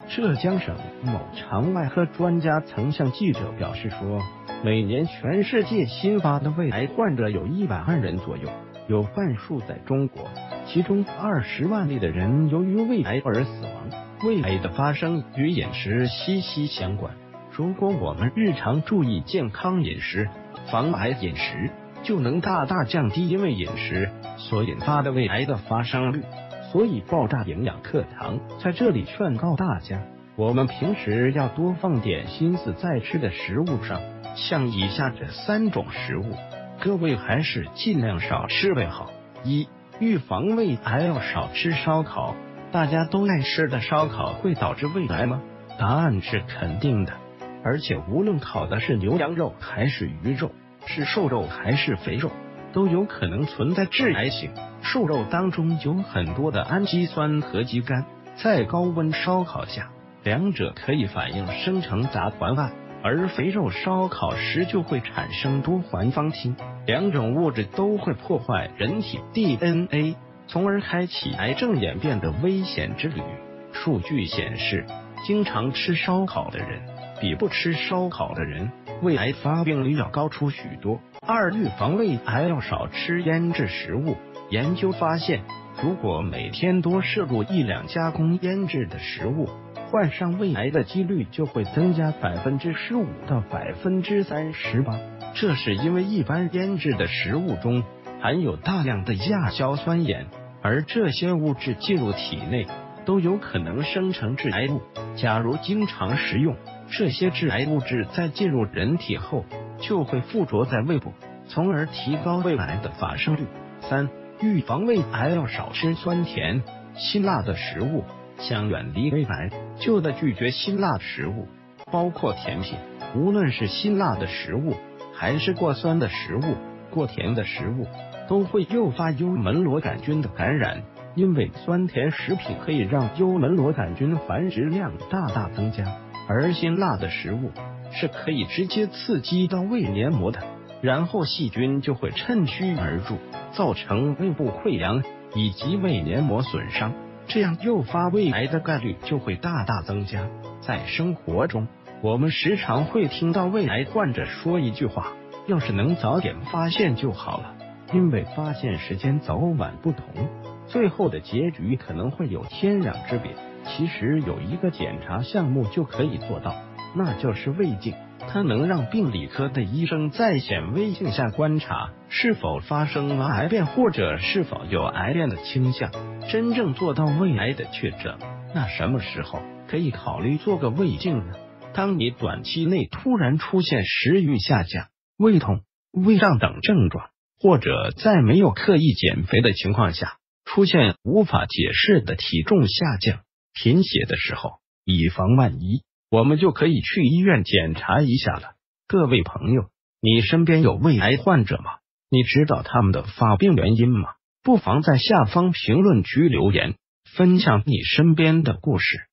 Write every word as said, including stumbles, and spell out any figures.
浙江省某肠外科专家曾向记者表示说，每年全世界新发的胃癌患者有一百万人左右，有半数在中国，其中二十万例的人由于胃癌而死亡。胃癌的发生与饮食息息相关，如果我们日常注意健康饮食，防癌饮食，就能大大降低因为饮食所引发的胃癌的发生率。所以爆炸营养课堂在这里劝告大家，我们平时要多放点心思在吃的食物上，像以下这三种食物，各位还是尽量少吃为好。一、预防胃癌要少吃烧烤。大家都爱吃的烧烤会导致胃癌吗？答案是肯定的，而且无论烤的是牛羊肉还是鱼肉，是瘦肉还是肥肉，都有可能存在致癌性。瘦肉当中有很多的氨基酸和肌酐，在高温烧烤下，两者可以反应生成杂团胺，而肥肉烧烤时就会产生多环芳烃，两种物质都会破坏人体 D N A， 从而开启癌症演变的危险之旅。数据显示，经常吃烧烤的人比不吃烧烤的人胃癌发病率要高出许多。二、预防胃癌要少吃腌制食物。研究发现，如果每天多摄入一两加工腌制的食物，患上胃癌的几率就会增加百分之十五到百分之三十八。这是因为一般腌制的食物中含有大量的亚硝酸盐，而这些物质进入体内都有可能生成致癌物。假如经常食用这些致癌物质，在进入人体后就会附着在胃部，从而提高胃癌的发生率。三、预防胃癌要少吃酸甜辛辣的食物。想远离胃癌，就得拒绝辛辣食物，包括甜品。无论是辛辣的食物还是过酸的食物、过甜的食物，都会诱发幽门螺杆菌的感染，因为酸甜食品可以让幽门螺杆菌繁殖量大大增加，而辛辣的食物是可以直接刺激到胃黏膜的，然后细菌就会趁虚而入，造成胃部溃疡以及胃黏膜损伤，这样诱发胃癌的概率就会大大增加。在生活中，我们时常会听到胃癌患者说一句话，要是能早点发现就好了，因为发现时间早晚不同，最后的结局可能会有天壤之别。其实有一个检查项目就可以做到，那就是胃镜，它能让病理科的医生在显微镜下观察是否发生了癌变，或者是否有癌变的倾向，真正做到胃癌的确诊。那什么时候可以考虑做个胃镜呢？当你短期内突然出现食欲下降、胃痛、胃胀等症状，或者在没有刻意减肥的情况下出现无法解释的体重下降、贫血的时候，以防万一，我们就可以去医院检查一下了。各位朋友，你身边有胃癌患者吗？你知道他们的发病原因吗？不妨在下方评论区留言，分享你身边的故事。